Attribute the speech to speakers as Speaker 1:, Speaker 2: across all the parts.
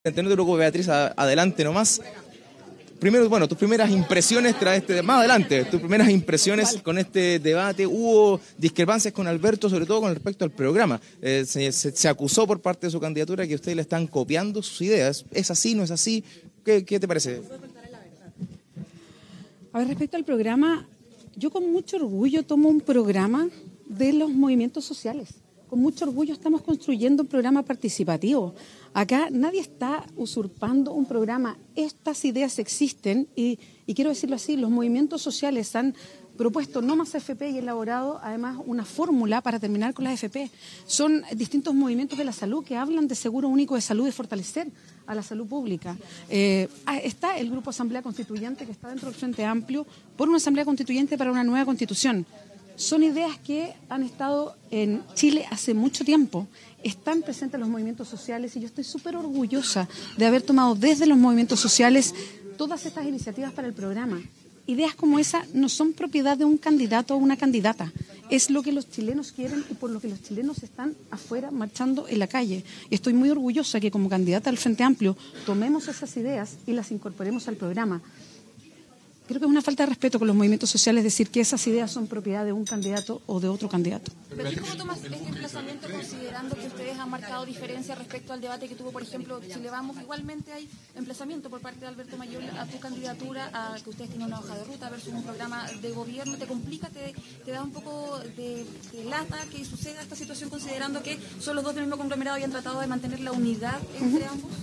Speaker 1: No te preocupes, Beatriz, adelante nomás. Primero, bueno, tus primeras impresiones más adelante, tus primeras impresiones con este debate. Hubo discrepancias con Alberto, sobre todo con respecto al programa. Se acusó por parte de su candidatura que ustedes le están copiando sus ideas. ¿Es así, no es así? ¿Qué te parece?
Speaker 2: A ver, respecto al programa, yo con mucho orgullo tomo un programa de los movimientos sociales. Con mucho orgullo estamos construyendo un programa participativo. Acá nadie está usurpando un programa. Estas ideas existen y quiero decirlo así, los movimientos sociales han propuesto no más FP y elaborado además una fórmula para terminar con las FP. Son distintos movimientos de la salud que hablan de seguro único de salud y fortalecer a la salud pública. Está el Grupo Asamblea Constituyente que está dentro del Frente Amplio por una Asamblea Constituyente para una nueva Constitución. Son ideas que han estado en Chile hace mucho tiempo, están presentes los movimientos sociales y yo estoy súper orgullosa de haber tomado desde los movimientos sociales todas estas iniciativas para el programa. Ideas como esa no son propiedad de un candidato o una candidata, es lo que los chilenos quieren y por lo que los chilenos están afuera marchando en la calle. Y estoy muy orgullosa que como candidata al Frente Amplio tomemos esas ideas y las incorporemos al programa. Creo que es una falta de respeto con los movimientos sociales decir que esas ideas son propiedad de un candidato o de otro candidato.
Speaker 3: Pero ¿cómo tomas este emplazamiento considerando que ustedes han marcado diferencia respecto al debate que tuvo, por ejemplo, Chile Vamos? Igualmente hay emplazamiento por parte de Alberto Mayor a tu candidatura, a que ustedes tienen una hoja de ruta versus un programa de gobierno. ¿Te complica, te da un poco de lata que suceda esta situación considerando que son los dos del mismo conglomerado y han tratado de mantener la unidad entre ambos?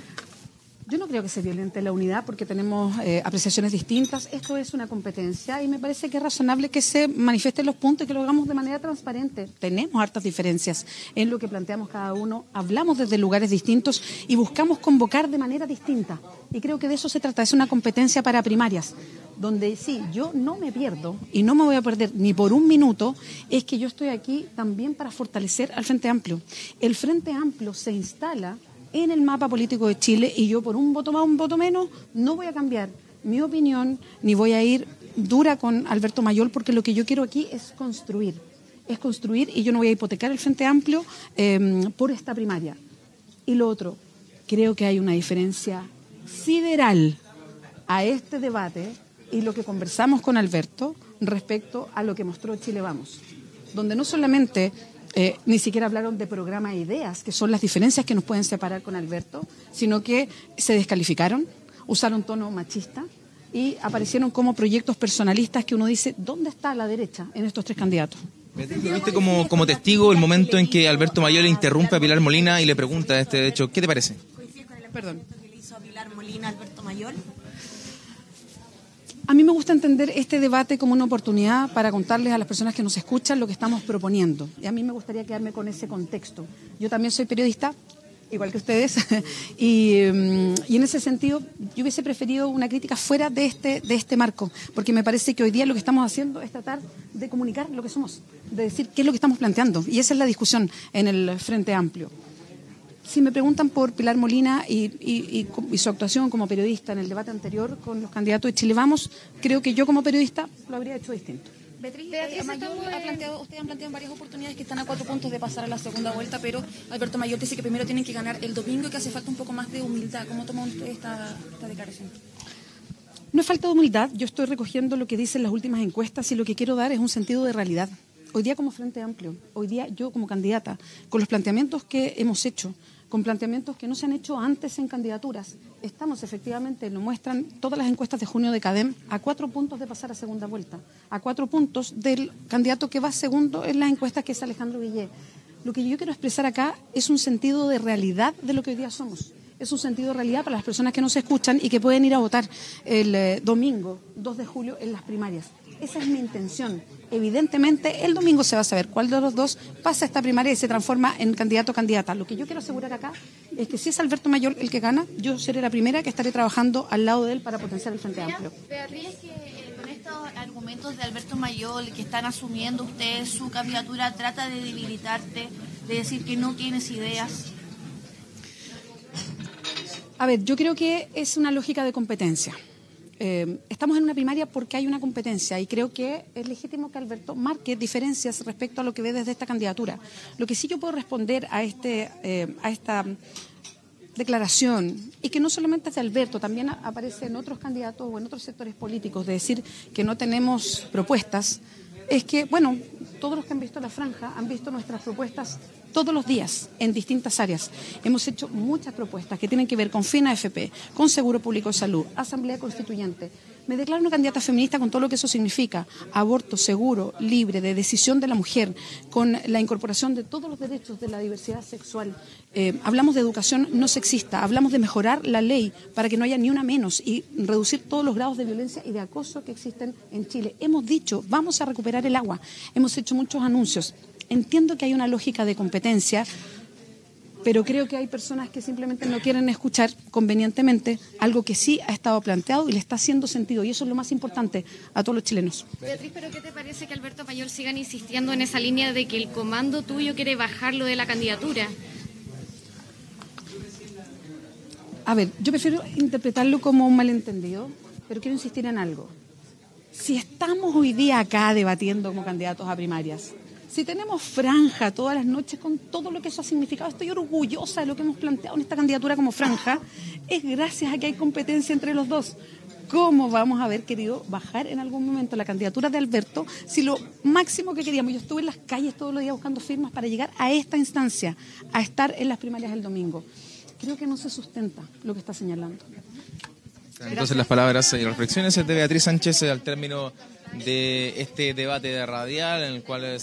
Speaker 2: Yo no creo que se violente la unidad porque tenemos apreciaciones distintas. Esto es una competencia y me parece que es razonable que se manifiesten los puntos y que lo hagamos de manera transparente. Tenemos hartas diferencias en lo que planteamos cada uno, hablamos desde lugares distintos y buscamos convocar de manera distinta. Y creo que de eso se trata, es una competencia para primarias, donde sí, yo no me pierdo y no me voy a perder ni por un minuto, es que yo estoy aquí también para fortalecer al Frente Amplio. El Frente Amplio se instala en el mapa político de Chile y yo por un voto más, un voto menos, no voy a cambiar mi opinión ni voy a ir dura con Alberto Mayor porque lo que yo quiero aquí es construir y yo no voy a hipotecar el Frente Amplio por esta primaria. Y lo otro, creo que hay una diferencia sideral a este debate y lo que conversamos con Alberto respecto a lo que mostró Chile Vamos, donde no solamente ni siquiera hablaron de programa e ideas, que son las diferencias que nos pueden separar con Alberto, sino que se descalificaron, usaron tono machista y aparecieron como proyectos personalistas que uno dice, ¿dónde está la derecha en estos tres candidatos?
Speaker 1: ¿Viste como testigo el momento en que Alberto Mayor le interrumpe a Pilar Molina y le pregunta este hecho? ¿Qué te parece?
Speaker 4: ¿Coincide con el emplazamiento que le hizo a Pilar Molina a Alberto Mayor?
Speaker 2: A mí me gusta entender este debate como una oportunidad para contarles a las personas que nos escuchan lo que estamos proponiendo. Y a mí me gustaría quedarme con ese contexto. Yo también soy periodista, igual que ustedes, y en ese sentido yo hubiese preferido una crítica fuera de este marco, porque me parece que hoy día lo que estamos haciendo es tratar de comunicar lo que somos, de decir qué es lo que estamos planteando. Y esa es la discusión en el Frente Amplio. Si me preguntan por Pilar Molina y su actuación como periodista en el debate anterior con los candidatos de Chile Vamos, creo que yo como periodista lo habría hecho distinto.
Speaker 3: Beatriz, ustedes han planteado en varias oportunidades que están a 4 puntos de pasar a la segunda vuelta, pero Alberto Mayor dice que primero tienen que ganar el domingo y que hace falta un poco más de humildad. ¿Cómo toman ustedes esta declaración?
Speaker 2: No es falta de humildad, yo estoy recogiendo lo que dicen las últimas encuestas y lo que quiero dar es un sentido de realidad. Hoy día como Frente Amplio, hoy día yo como candidata, con los planteamientos que hemos hecho, con planteamientos que no se han hecho antes en candidaturas, estamos efectivamente, lo muestran todas las encuestas de junio de CADEM, a 4 puntos de pasar a segunda vuelta, a 4 puntos del candidato que va segundo en las encuestas, que es Alejandro Guillé. Lo que yo quiero expresar acá es un sentido de realidad de lo que hoy día somos. Es un sentido de realidad para las personas que nos escuchan y que pueden ir a votar el domingo 2 de julio en las primarias. Esa es mi intención. Evidentemente, el domingo se va a saber cuál de los dos pasa esta primaria y se transforma en candidato o candidata. Lo que yo quiero asegurar acá es que si es Alberto Mayor el que gana, yo seré la primera que estaré trabajando al lado de él para potenciar el Frente Amplio.
Speaker 4: Beatriz, que con estos argumentos de Alberto Mayor que están asumiendo ustedes su candidatura, trata de debilitarte, de decir que no tienes ideas.
Speaker 2: A ver, yo creo que es una lógica de competencia. Estamos en una primaria porque hay una competencia y creo que es legítimo que Alberto marque diferencias respecto a lo que ve desde esta candidatura. Lo que sí yo puedo responder a esta declaración, y que no solamente es de Alberto, también aparece en otros candidatos o en otros sectores políticos, de decir que no tenemos propuestas, es que, bueno, todos los que han visto la franja han visto nuestras propuestas todos los días en distintas áreas. Hemos hecho muchas propuestas que tienen que ver con FINA-FP, con Seguro Público de Salud, Asamblea Constituyente. Me declaro una candidata feminista con todo lo que eso significa: aborto seguro, libre, de decisión de la mujer, con la incorporación de todos los derechos de la diversidad sexual. Hablamos de educación no sexista, hablamos de mejorar la ley para que no haya ni una menos y reducir todos los grados de violencia y de acoso que existen en Chile. Hemos dicho, vamos a recuperar el agua. Hemos hecho muchos anuncios. Entiendo que hay una lógica de competencia, pero creo que hay personas que simplemente no quieren escuchar convenientemente algo que sí ha estado planteado y le está haciendo sentido, y eso es lo más importante a todos los chilenos.
Speaker 3: Beatriz, ¿pero qué te parece que Alberto Mayol sigan insistiendo en esa línea de que el comando tuyo quiere bajarlo de la candidatura?
Speaker 2: A ver, yo prefiero interpretarlo como un malentendido, pero quiero insistir en algo. Si estamos hoy día acá debatiendo como candidatos a primarias, si tenemos franja todas las noches con todo lo que eso ha significado, estoy orgullosa de lo que hemos planteado en esta candidatura como franja, es gracias a que hay competencia entre los dos. ¿Cómo vamos a haber querido bajar en algún momento la candidatura de Alberto si lo máximo que queríamos? Yo estuve en las calles todos los días buscando firmas para llegar a esta instancia, a estar en las primarias del domingo. Creo que no se sustenta lo que está señalando.
Speaker 1: Entonces las palabras y reflexiones de Beatriz Sánchez al término de este debate radial en el cual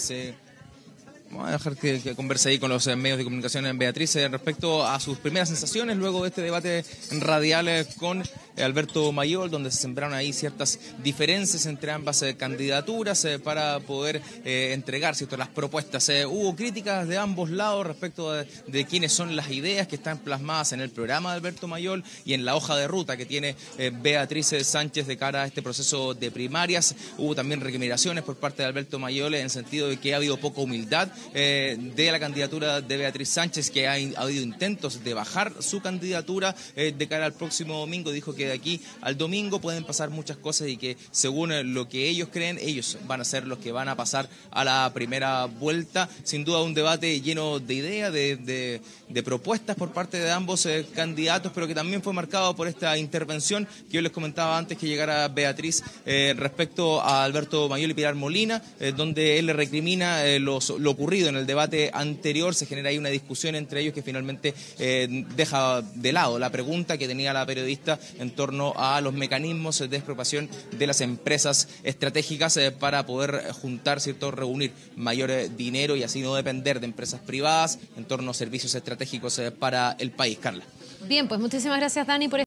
Speaker 1: vamos a dejar que converse ahí con los medios de comunicación en Beatriz respecto a sus primeras sensaciones luego de este debate radial con Alberto Mayol, donde se sembraron ahí ciertas diferencias entre ambas candidaturas para poder entregar, ¿cierto?, las propuestas. Hubo críticas de ambos lados respecto de quiénes son las ideas que están plasmadas en el programa de Alberto Mayol y en la hoja de ruta que tiene Beatriz Sánchez de cara a este proceso de primarias. Hubo también recriminaciones por parte de Alberto Mayol en el sentido de que ha habido poca humildad de la candidatura de Beatriz Sánchez, que ha habido intentos de bajar su candidatura de cara al próximo domingo. Dijo que de aquí al domingo pueden pasar muchas cosas y que según lo que ellos creen, ellos van a ser los que van a pasar a la primera vuelta. Sin duda un debate lleno de ideas, de propuestas por parte de ambos candidatos, pero que también fue marcado por esta intervención que yo les comentaba antes que llegara Beatriz respecto a Alberto Mayol y Pilar Molina, donde él le recrimina lo ocurrido en el debate anterior. Se genera ahí una discusión entre ellos que finalmente deja de lado la pregunta que tenía la periodista en torno a los mecanismos de expropiación de las empresas estratégicas para poder juntar, ¿cierto?, reunir mayor dinero y así no depender de empresas privadas en torno a servicios estratégicos para el país. Carla.
Speaker 5: Bien, pues muchísimas gracias, Dani, por